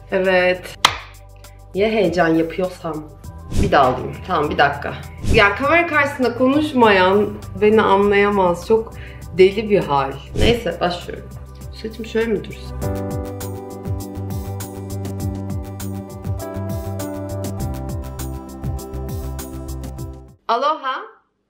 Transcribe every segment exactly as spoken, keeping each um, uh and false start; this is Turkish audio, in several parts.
Evet. Niye heyecan yapıyorsam? Bir daha alayım. Tamam, bir dakika. Ya kamera karşısında konuşmayan beni anlayamaz. Çok deli bir hal. Neyse, başlıyorum. Saçım şöyle mi dursun? Aloha.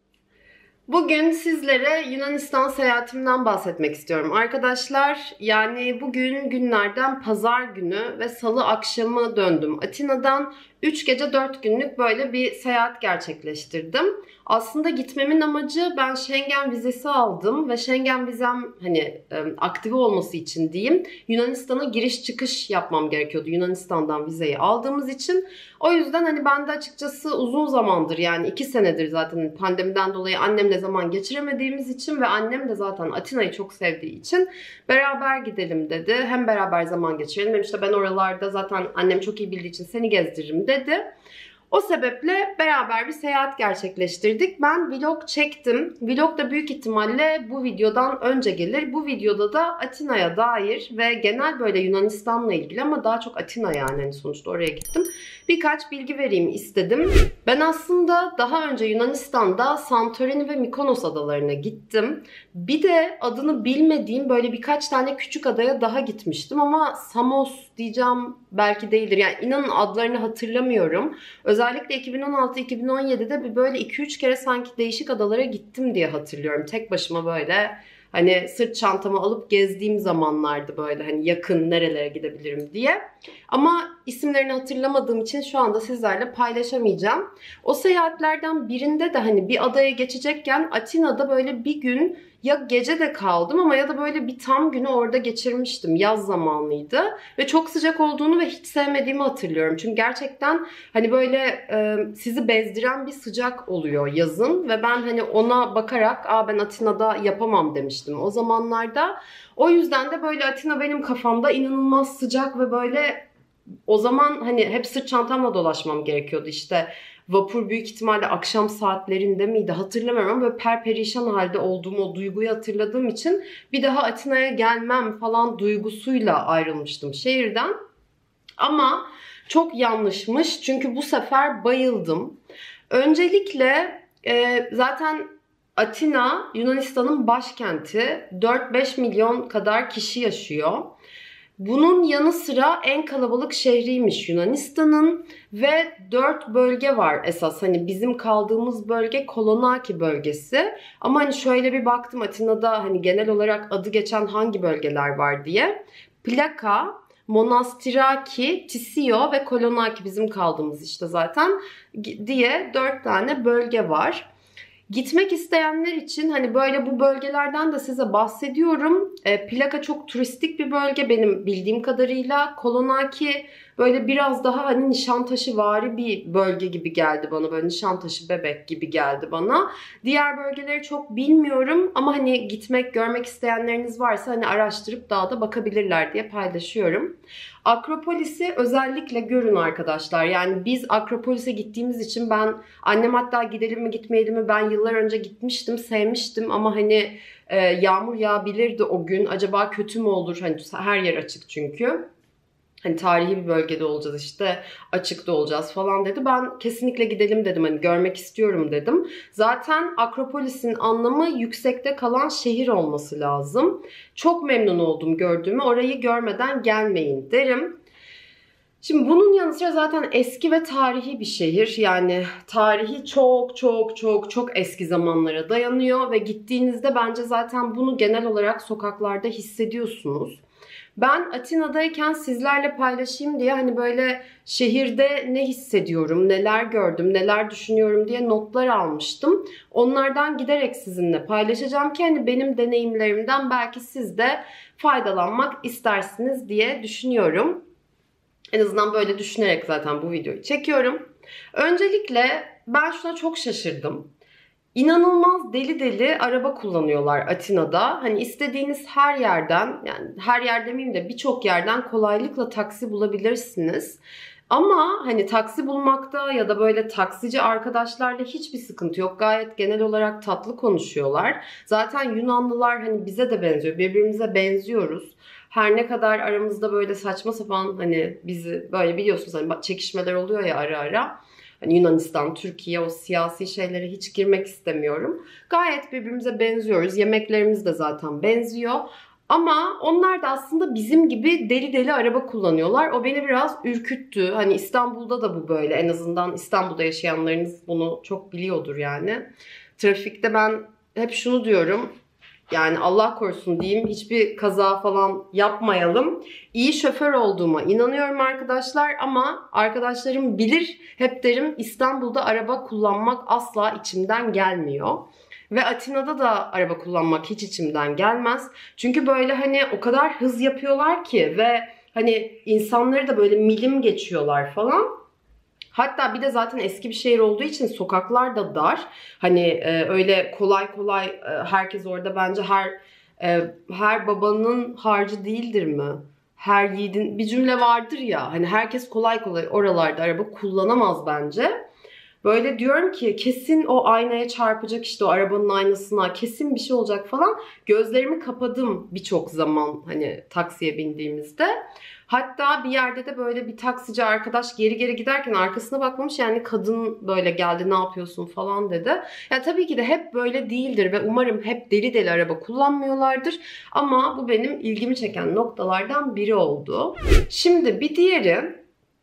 Bugün sizlere Yunanistan seyahatimden bahsetmek istiyorum arkadaşlar. Yani bugün günlerden pazar günü ve salı akşamı döndüm Atina'dan. üç gece dört günlük böyle bir seyahat gerçekleştirdim. Aslında gitmemin amacı, ben Schengen vizesi aldım ve Schengen vizem hani aktive olması için diyeyim, Yunanistan'a giriş çıkış yapmam gerekiyordu Yunanistan'dan vizeyi aldığımız için. O yüzden hani ben de açıkçası uzun zamandır, yani iki senedir zaten pandemiden dolayı annemle zaman geçiremediğimiz için ve annem de zaten Atina'yı çok sevdiği için beraber gidelim dedi. Hem beraber zaman geçirelim hem işte ben oralarda zaten annem çok iyi bildiği için seni gezdiririm dedi. O sebeple beraber bir seyahat gerçekleştirdik. Ben vlog çektim. Vlog da büyük ihtimalle bu videodan önce gelir. Bu videoda da Atina'ya dair ve genel böyle Yunanistan'la ilgili ama daha çok Atina, yani hani sonuçta oraya gittim, birkaç bilgi vereyim istedim. Ben aslında daha önce Yunanistan'da Santorini ve Mikonos adalarına gittim. Bir de adını bilmediğim böyle birkaç tane küçük adaya daha gitmiştim ama Samos diyeceğim, belki değildir. Yani inanın adlarını hatırlamıyorum. Özellikle iki bin on altı iki bin on yedi'de bir böyle iki üç kere sanki değişik adalara gittim diye hatırlıyorum. Tek başıma böyle hani sırt çantamı alıp gezdiğim zamanlardı, böyle hani yakın nerelere gidebilirim diye. Ama isimlerini hatırlamadığım için şu anda sizlerle paylaşamayacağım. O seyahatlerden birinde de hani bir adaya geçecekken Atina'da böyle bir gün ya gece de kaldım ama ya da böyle bir tam günü orada geçirmiştim. Yaz zamanıydı ve çok sıcak olduğunu ve hiç sevmediğimi hatırlıyorum. Çünkü gerçekten hani böyle e, sizi bezdiren bir sıcak oluyor yazın ve ben hani ona bakarak aa ben Atina'da yapamam demiştim o zamanlarda. O yüzden de böyle Atina benim kafamda inanılmaz sıcak ve böyle o zaman hani hep sırt çantamla dolaşmam gerekiyordu işte. Vapur büyük ihtimalle akşam saatlerinde miydi hatırlamıyorum ama böyle perperişan halde olduğum o duyguyu hatırladığım için bir daha Atina'ya gelmem falan duygusuyla ayrılmıştım şehirden. Ama çok yanlışmış çünkü bu sefer bayıldım. Öncelikle e, zaten Atina Yunanistan'ın başkenti, dört beş milyon kadar kişi yaşıyor. Bunun yanı sıra en kalabalık şehriymiş Yunanistan'ın ve dört bölge var esas. Hani bizim kaldığımız bölge Kolonaki bölgesi. Ama hani şöyle bir baktım Atina'da hani genel olarak adı geçen hangi bölgeler var diye. Plaka, Monastiraki, Tisio ve Kolonaki, bizim kaldığımız işte zaten diye dört tane bölge var. Gitmek isteyenler için hani böyle bu bölgelerden de size bahsediyorum. E, Plaka çok turistik bir bölge benim bildiğim kadarıyla. Kolonaki böyle biraz daha hani Nişantaşıvari bir bölge gibi geldi bana. Böyle Nişantaşı, Bebek gibi geldi bana. Diğer bölgeleri çok bilmiyorum ama hani gitmek, görmek isteyenleriniz varsa hani araştırıp daha da bakabilirler diye paylaşıyorum. Akropolis'i özellikle görün arkadaşlar. Yani biz Akropolis'e gittiğimiz için ben, annem hatta gidelim mi gitmeyelim mi, ben yıllar önce gitmiştim, sevmiştim ama hani e, yağmur yağabilirdi o gün. Acaba kötü mü olur? Hani her yer açık çünkü. Hani tarihi bir bölgede olacağız işte, açıkta olacağız falan dedi. Ben kesinlikle gidelim dedim, hani görmek istiyorum dedim. Zaten Akropolis'in anlamı yüksekte kalan şehir olması lazım. Çok memnun oldum gördüğümü, orayı görmeden gelmeyin derim. Şimdi bunun yanı sıra zaten eski ve tarihi bir şehir. Yani tarihi çok çok çok çok eski zamanlara dayanıyor ve gittiğinizde bence zaten bunu genel olarak sokaklarda hissediyorsunuz. Ben Atina'dayken sizlerle paylaşayım diye hani böyle şehirde ne hissediyorum, neler gördüm, neler düşünüyorum diye notlar almıştım. Onlardan giderek sizinle paylaşacağım ki hani benim deneyimlerimden belki siz de faydalanmak istersiniz diye düşünüyorum. En azından böyle düşünerek zaten bu videoyu çekiyorum. Öncelikle ben şuna çok şaşırdım. İnanılmaz deli deli araba kullanıyorlar Atina'da. Hani istediğiniz her yerden, yani her yer demeyeyim de birçok yerden kolaylıkla taksi bulabilirsiniz. Ama hani taksi bulmakta ya da böyle taksici arkadaşlarla hiçbir sıkıntı yok. Gayet genel olarak tatlı konuşuyorlar. Zaten Yunanlılar hani bize de benziyor, birbirimize benziyoruz. Her ne kadar aramızda böyle saçma sapan hani bizi böyle biliyorsunuz hani çekişmeler oluyor ya ara ara. Hani Yunanistan, Türkiye o siyasi şeylere hiç girmek istemiyorum. Gayet birbirimize benziyoruz. Yemeklerimiz de zaten benziyor. Ama onlar da aslında bizim gibi deli deli araba kullanıyorlar. O beni biraz ürküttü. Hani İstanbul'da da bu böyle. En azından İstanbul'da yaşayanlarınız bunu çok biliyordur yani. Trafikte ben hep şunu diyorum. Yani Allah korusun diyeyim, hiçbir kaza falan yapmayalım. İyi şoför olduğuma inanıyorum arkadaşlar ama arkadaşlarım bilir, hep derim İstanbul'da araba kullanmak asla içimden gelmiyor. Ve Atina'da da araba kullanmak hiç içimden gelmez. Çünkü böyle hani o kadar hız yapıyorlar ki ve hani insanları da böyle milim geçiyorlar falan. Hatta bir de zaten eski bir şehir olduğu için sokaklar da dar. Hani e, öyle kolay kolay e, herkes orada bence her e, her babanın harcı değildir mi? Her yiğidin bir cümle vardır ya. Hani herkes kolay kolay oralarda araba kullanamaz bence. Böyle diyorum ki kesin o aynaya çarpacak, işte o arabanın aynasına kesin bir şey olacak falan. Gözlerimi kapadım birçok zaman hani taksiye bindiğimizde. Hatta bir yerde de böyle bir taksici arkadaş geri geri giderken arkasına bakmamış, yani kadın böyle geldi ne yapıyorsun falan dedi. Ya tabii ki de hep böyle değildir ve umarım hep deli deli araba kullanmıyorlardır. Ama bu benim ilgimi çeken noktalardan biri oldu. Şimdi bir diğeri,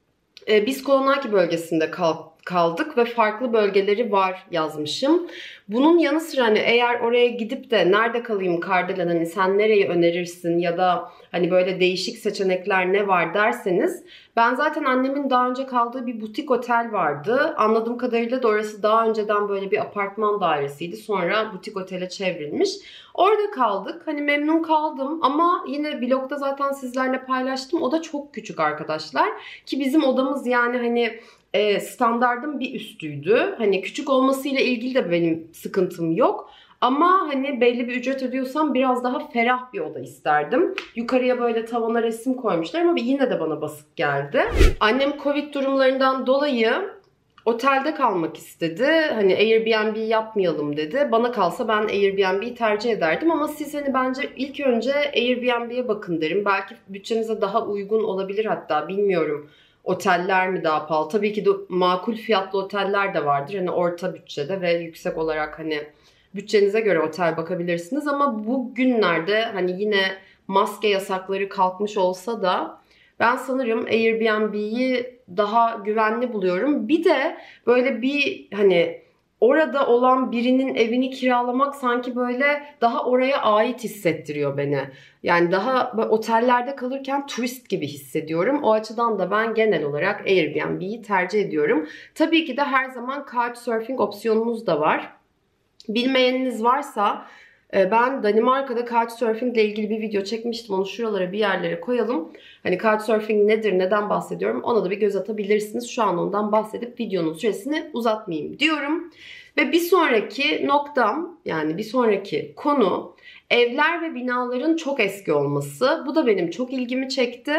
e, biz Kolonaki bölgesinde kaldık kaldık ve farklı bölgeleri var yazmışım. Bunun yanı sıra hani eğer oraya gidip de nerede kalayım Kardelen, hani sen nereyi önerirsin ya da hani böyle değişik seçenekler ne var derseniz, ben zaten annemin daha önce kaldığı bir butik otel vardı. Anladığım kadarıyla da orası daha önceden böyle bir apartman dairesiydi. Sonra butik otele çevrilmiş. Orada kaldık. Hani memnun kaldım ama yine blogda zaten sizlerle paylaştım. O da çok küçük arkadaşlar. Ki bizim odamız yani hani E, standardın bir üstüydü. Hani küçük olmasıyla ilgili de benim sıkıntım yok. Ama hani belli bir ücret ödüyorsam biraz daha ferah bir oda isterdim. Yukarıya böyle tavana resim koymuşlar ama yine de bana basık geldi. Annem Covid durumlarından dolayı otelde kalmak istedi. Hani Airbnb yapmayalım dedi. Bana kalsa ben Airbnb'yi tercih ederdim ama siz hani bence ilk önce Airbnb'ye bakın derim. Belki bütçenize daha uygun olabilir, hatta bilmiyorum. Oteller mi daha pahalı? Tabii ki de makul fiyatlı oteller de vardır. Hani orta bütçede ve yüksek olarak hani bütçenize göre otel bakabilirsiniz. Ama bu günlerde hani yine maske yasakları kalkmış olsa da ben sanırım Airbnb'yi daha güvenli buluyorum. Bir de böyle bir hani orada olan birinin evini kiralamak sanki böyle daha oraya ait hissettiriyor beni. Yani daha otellerde kalırken turist gibi hissediyorum. O açıdan da ben genel olarak Airbnb'yi tercih ediyorum. Tabii ki de her zaman Couchsurfing opsiyonumuz da var. Bilmeyeniniz varsa ben Danimarka'da Couchsurfing ile ilgili bir video çekmiştim. Onu şuralara bir yerlere koyalım. Hani Couchsurfing nedir, neden bahsediyorum, ona da bir göz atabilirsiniz. Şu an ondan bahsedip videonun süresini uzatmayayım diyorum. Ve bir sonraki noktam, yani bir sonraki konu evler ve binaların çok eski olması. Bu da benim çok ilgimi çekti.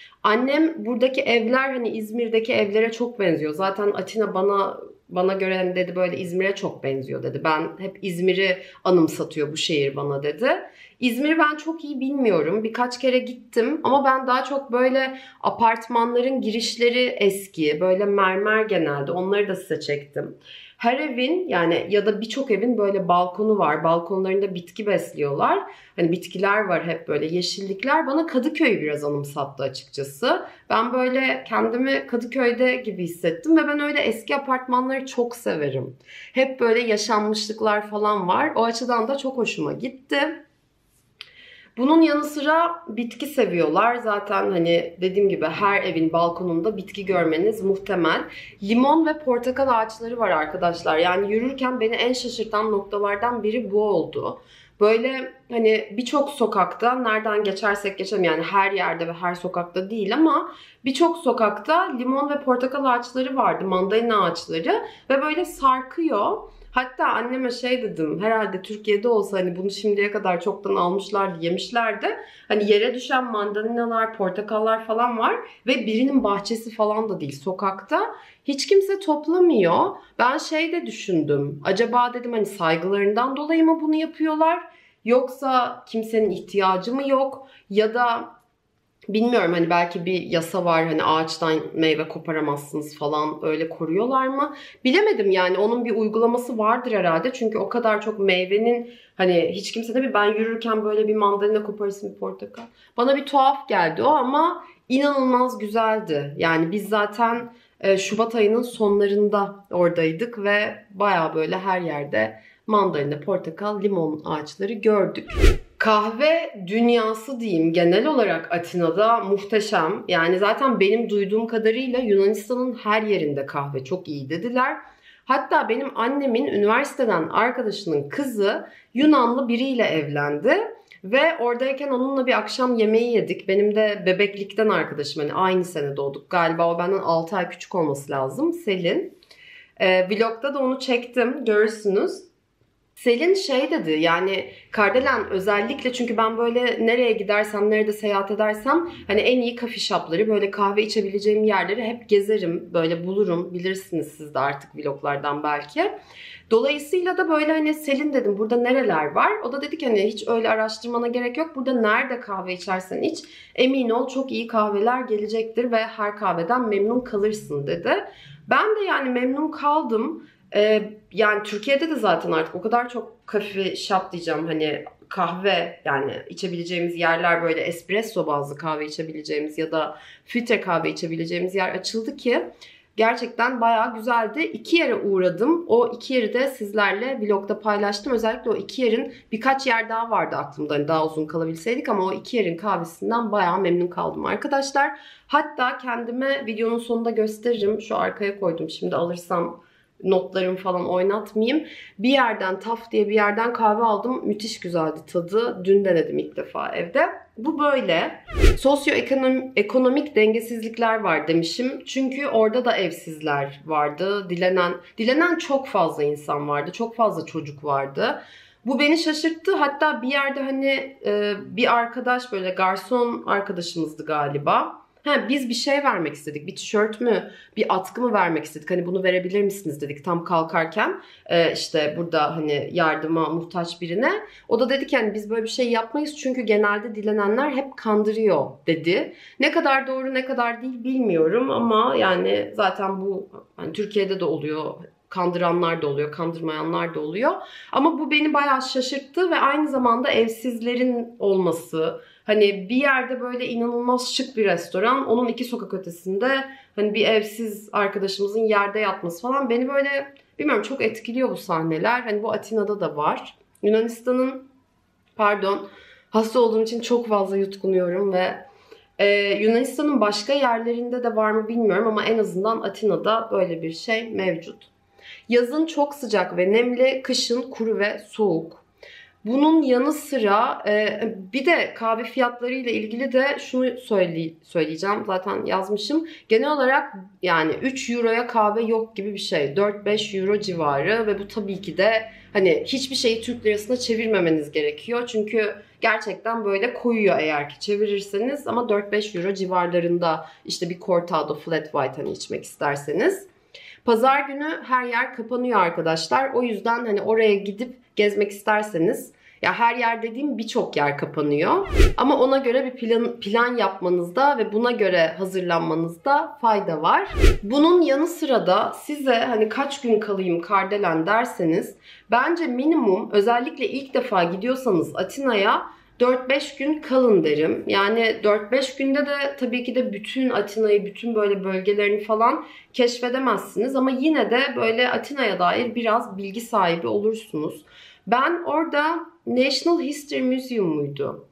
Annem buradaki evler hani İzmir'deki evlere çok benziyor. Zaten Atina bana bana göre hani dedi böyle İzmir'e çok benziyor dedi. Ben hep İzmir'i anımsatıyor bu şehir bana dedi. İzmir'i ben çok iyi bilmiyorum. Birkaç kere gittim ama ben daha çok böyle apartmanların girişleri eski, böyle mermer genelde. Onları da size çektim. Her evin yani ya da birçok evin böyle balkonu var. Balkonlarında bitki besliyorlar. Hani bitkiler var, hep böyle yeşillikler. Bana Kadıköy'ü biraz anımsattı açıkçası. Ben böyle kendimi Kadıköy'de gibi hissettim ve ben öyle eski apartmanları çok severim. Hep böyle yaşanmışlıklar falan var. O açıdan da çok hoşuma gitti. Bunun yanı sıra bitki seviyorlar. Zaten hani dediğim gibi her evin balkonunda bitki görmeniz muhtemel. Limon ve portakal ağaçları var arkadaşlar. Yani yürürken beni en şaşırtan noktalardan biri bu oldu. Böyle hani birçok sokakta nereden geçersek geçelim, yani her yerde ve her sokakta değil ama birçok sokakta limon ve portakal ağaçları vardı, mandalina ağaçları ve böyle sarkıyor. Hatta anneme şey dedim, herhalde Türkiye'de olsa hani bunu şimdiye kadar çoktan almışlardı, yemişlerdi. Hani yere düşen mandalinalar, portakallar falan var ve birinin bahçesi falan da değil, sokakta. Hiç kimse toplamıyor. Ben şey de düşündüm, acaba dedim hani saygılarından dolayı mı bunu yapıyorlar? Yoksa kimsenin ihtiyacı mı yok? Ya da Bilmiyorum, hani belki bir yasa var, hani ağaçtan meyve koparamazsınız falan, öyle koruyorlar mı? Bilemedim yani, onun bir uygulaması vardır herhalde. Çünkü o kadar çok meyvenin, hani hiç kimse de bir, ben yürürken böyle bir mandalina koparırsın, bir portakal. Bana bir tuhaf geldi o, ama inanılmaz güzeldi. Yani biz zaten e, Şubat ayının sonlarında oradaydık ve baya böyle her yerde mandalina, portakal, limon ağaçları gördük. Kahve dünyası diyeyim genel olarak Atina'da muhteşem. Yani zaten benim duyduğum kadarıyla Yunanistan'ın her yerinde kahve çok iyi dediler. Hatta benim annemin üniversiteden arkadaşının kızı Yunanlı biriyle evlendi. Ve oradayken onunla bir akşam yemeği yedik. Benim de bebeklikten arkadaşım, hani aynı sene doğduk. Galiba o benden altı ay küçük olması lazım, Selin. Ee, vlogda da onu çektim, görürsünüz. Selin şey dedi, yani Kardelen özellikle, çünkü ben böyle nereye gidersem, nerede seyahat edersem hani en iyi coffee shop'ları, böyle kahve içebileceğim yerleri hep gezerim, böyle bulurum, bilirsiniz siz de artık vloglardan belki. Dolayısıyla da böyle hani Selin dedim, burada nereler var? O da dedi ki hani hiç öyle araştırmana gerek yok, burada nerede kahve içersen iç emin ol çok iyi kahveler gelecektir ve her kahveden memnun kalırsın dedi. Ben de yani memnun kaldım. Ee, yani Türkiye'de de zaten artık o kadar çok coffee shop diyeceğim, hani kahve, yani içebileceğimiz yerler, böyle espresso bazlı kahve içebileceğimiz ya da filtre kahve içebileceğimiz yer açıldı ki gerçekten bayağı güzeldi. İki yere uğradım. O iki yeri de sizlerle vlogda paylaştım. Özellikle o iki yerin, birkaç yer daha vardı aklımda, hani daha uzun kalabilseydik, ama o iki yerin kahvesinden bayağı memnun kaldım arkadaşlar. Hatta kendime videonun sonunda gösteririm. Şu arkaya koydum, şimdi alırsam notlarımı falan oynatmayayım. Bir yerden, Taf diye bir yerden kahve aldım. Müthiş güzeldi tadı. Dün denedim ilk defa evde. Bu böyle. Sosyoekonomik dengesizlikler var demişim. Çünkü orada da evsizler vardı. Dilenen, dilenen çok fazla insan vardı. Çok fazla çocuk vardı. Bu beni şaşırttı. Hatta bir yerde hani bir arkadaş, böyle garson arkadaşımızdı galiba. Ha, biz bir şey vermek istedik. Bir tişört mü, bir atkı mı vermek istedik. Hani bunu verebilir misiniz dedik tam kalkarken. Ee, işte burada hani yardıma muhtaç birine. O da dedi ki hani biz böyle bir şey yapmayız. Çünkü genelde dilenenler hep kandırıyor dedi. Ne kadar doğru ne kadar değil bilmiyorum. Ama yani zaten bu hani Türkiye'de de oluyor. Kandıranlar da oluyor, kandırmayanlar da oluyor. Ama bu beni bayağı şaşırttı ve aynı zamanda evsizlerin olması. Hani bir yerde böyle inanılmaz şık bir restoran, onun iki sokak ötesinde hani bir evsiz arkadaşımızın yerde yatması falan beni böyle, bilmiyorum, çok etkiliyor bu sahneler. Hani bu Atina'da da var. Yunanistan'ın, pardon, hasta olduğum için çok fazla yutkunuyorum ve e, Yunanistan'ın başka yerlerinde de var mı bilmiyorum ama en azından Atina'da böyle bir şey mevcut. Yazın çok sıcak ve nemli, kışın kuru ve soğuk. Bunun yanı sıra e, bir de kahve fiyatları ile ilgili de şunu söyley söyleyeceğim. Zaten yazmışım. Genel olarak yani üç euroya kahve yok gibi bir şey. dört beş euro civarı ve bu tabii ki de hani hiçbir şeyi Türk lirasına çevirmemeniz gerekiyor. Çünkü gerçekten böyle koyuyor eğer ki çevirirseniz, ama dört beş euro civarlarında işte bir cortado flat white hani içmek isterseniz. Pazar günü her yer kapanıyor arkadaşlar. O yüzden hani oraya gidip gezmek isterseniz, ya her yer dediğim birçok yer kapanıyor. Ama ona göre bir plan, plan yapmanızda ve buna göre hazırlanmanızda fayda var. Bunun yanı sıra da size hani kaç gün kalayım Kardelen derseniz, bence minimum, özellikle ilk defa gidiyorsanız Atina'ya dört beş gün kalın derim. Yani dört beş günde de tabii ki de bütün Atina'yı, bütün böyle bölgelerini falan keşfedemezsiniz. Ama yine de böyle Atina'ya dair biraz bilgi sahibi olursunuz. Ben orada National History Museum muydu?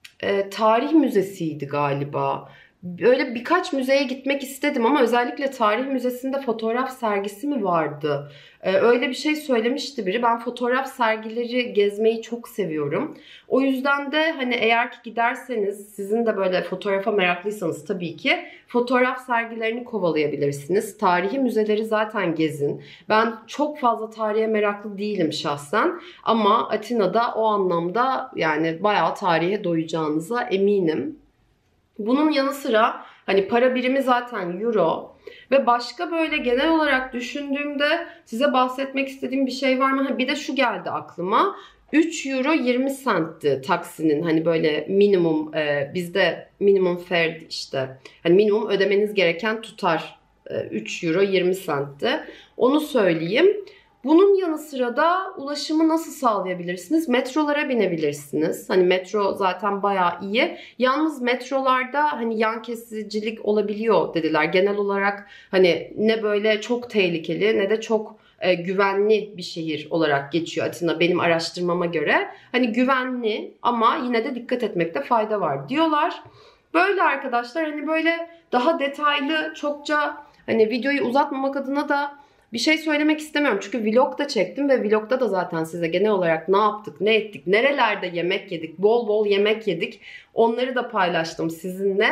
E, tarih müzesiydi galiba. Böyle birkaç müzeye gitmek istedim ama özellikle tarih müzesinde fotoğraf sergisi mi vardı? Ee, öyle bir şey söylemişti biri. Ben fotoğraf sergileri gezmeyi çok seviyorum. O yüzden de hani eğer ki giderseniz, sizin de böyle fotoğrafa meraklıysanız tabii ki fotoğraf sergilerini kovalayabilirsiniz. Tarihi müzeleri zaten gezin. Ben çok fazla tarihe meraklı değilim şahsen. Ama Atina'da o anlamda yani bayağı tarihe doyacağınıza eminim. Bunun yanı sıra hani para birimi zaten euro ve başka böyle genel olarak düşündüğümde size bahsetmek istediğim bir şey var mı? Bir de şu geldi aklıma. üç euro yirmi centti taksinin, hani böyle minimum e, bizde minimum fare işte, hani minimum ödemeniz gereken tutar e, üç euro yirmi centti. Onu söyleyeyim. Bunun yanı sıra da ulaşımı nasıl sağlayabilirsiniz? Metrolara binebilirsiniz. Hani metro zaten bayağı iyi. Yalnız metrolarda hani yan kesicilik olabiliyor dediler. Genel olarak hani ne böyle çok tehlikeli ne de çok e, güvenli bir şehir olarak geçiyor Atina benim araştırmama göre. Hani güvenli ama yine de dikkat etmekte fayda var diyorlar. Böyle arkadaşlar, hani böyle daha detaylı çokça hani videoyu uzatmamak adına da bir şey söylemek istemiyorum. Çünkü vlog da çektim ve vlogda da zaten size genel olarak ne yaptık, ne ettik, nerelerde yemek yedik, bol bol yemek yedik. Onları da paylaştım sizinle.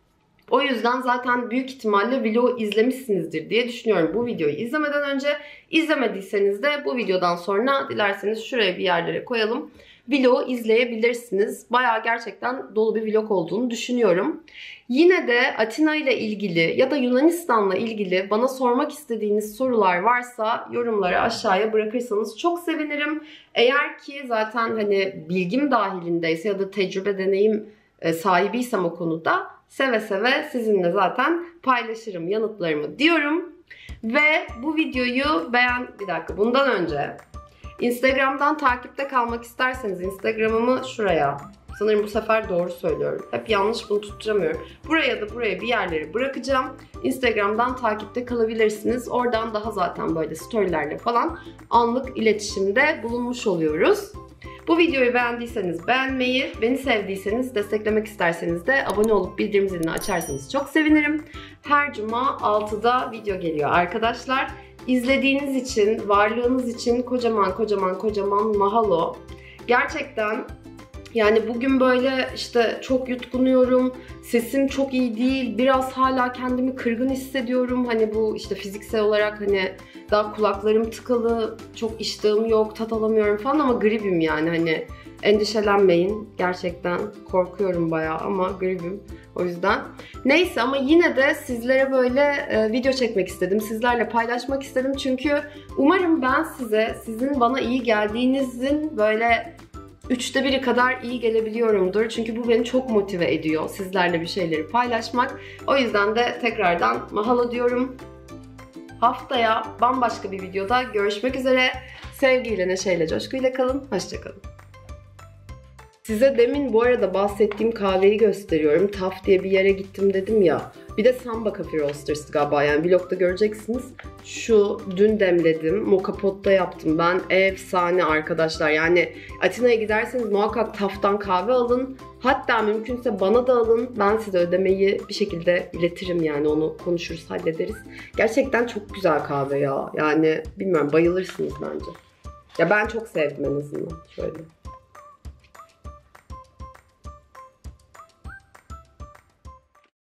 O yüzden zaten büyük ihtimalle vlogu izlemişsinizdir diye düşünüyorum. Bu videoyu izlemeden önce, izlemediyseniz de bu videodan sonra dilerseniz şuraya bir yerlere koyalım. Vlogu izleyebilirsiniz. Bayağı gerçekten dolu bir vlog olduğunu düşünüyorum. Yine de Atina ile ilgili ya da Yunanistan'la ilgili bana sormak istediğiniz sorular varsa yorumları aşağıya bırakırsanız çok sevinirim. Eğer ki zaten hani bilgim dahilindeyse ya da tecrübe, deneyim sahibiysem o konuda seve seve sizinle zaten paylaşırım yanıtlarımı diyorum. Ve bu videoyu beğen... Bir dakika, bundan önce Instagram'dan takipte kalmak isterseniz Instagram'ımı şuraya, sanırım bu sefer doğru söylüyorum, hep yanlış bunu tutturamıyorum, buraya da buraya bir yerleri bırakacağım. Instagram'dan takipte kalabilirsiniz. Oradan daha zaten böyle storylerle falan anlık iletişimde bulunmuş oluyoruz. Bu videoyu beğendiyseniz beğenmeyi, beni sevdiyseniz, desteklemek isterseniz de abone olup bildirim zilini açarsanız çok sevinirim. Her cuma altıda video geliyor arkadaşlar. İzlediğiniz için, varlığınız için kocaman kocaman kocaman mahalo. Gerçekten yani bugün böyle işte çok yutkunuyorum, sesim çok iyi değil, biraz hala kendimi kırgın hissediyorum. Hani bu işte fiziksel olarak hani daha kulaklarım tıkalı, çok iştahım yok, tat alamıyorum falan ama gribim yani, hani endişelenmeyin. Gerçekten korkuyorum bayağı ama gribim o yüzden. Neyse, ama yine de sizlere böyle e, video çekmek istedim, sizlerle paylaşmak istedim çünkü umarım ben size, sizin bana iyi geldiğinizin böyle üçte biri kadar iyi gelebiliyorumdur. Çünkü bu beni çok motive ediyor, sizlerle bir şeyleri paylaşmak. O yüzden de tekrardan mahalo diyorum. Haftaya bambaşka bir videoda görüşmek üzere. Sevgiyle, neşeyle, coşkuyla kalın. Hoşça kalın. Size demin bu arada bahsettiğim kahveyi gösteriyorum. Taf diye bir yere gittim dedim ya. Bir de Samba Coffee Roasters'tı galiba, yani vlogda göreceksiniz. Şu dün demledim. Moka potta yaptım ben. Efsane arkadaşlar. Yani Atina'ya giderseniz muhakkak Taf'tan kahve alın. Hatta mümkünse bana da alın. Ben size ödemeyi bir şekilde iletirim, yani onu konuşuruz, hallederiz. Gerçekten çok güzel kahve ya. Yani bilmiyorum, bayılırsınız bence. Ya ben çok sevdim en azından. Şöyle.